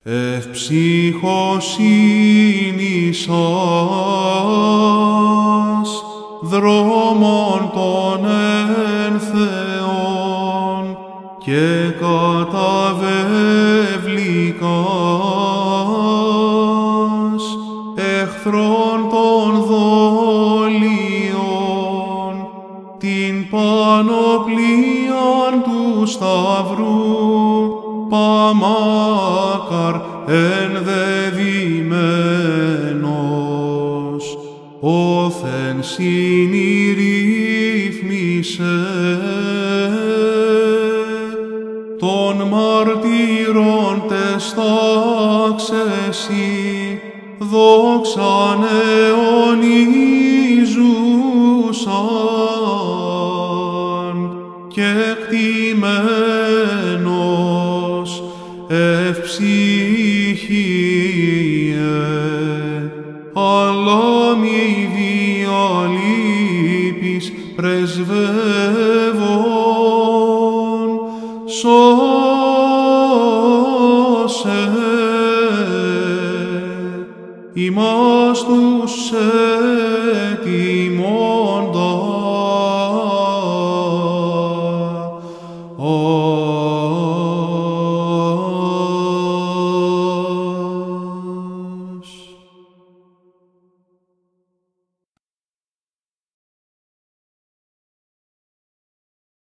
Ευψυχοσύνη σας, δρόμων των εν Θεών και καταβεβλικάς, εχθρών των δολίων, την πανοπλίαν του Σταυρού, παμάκαρ ενδεδειμένος, όθεν συνηρύθμισε των μαρτύρων τες τάξες η δόξαν αιωνίζουσαν και κτημένος ευψυχίε, αλλά μη διαλείπεις πρεσβεύων, σώσε ημάς τους έτοιμος.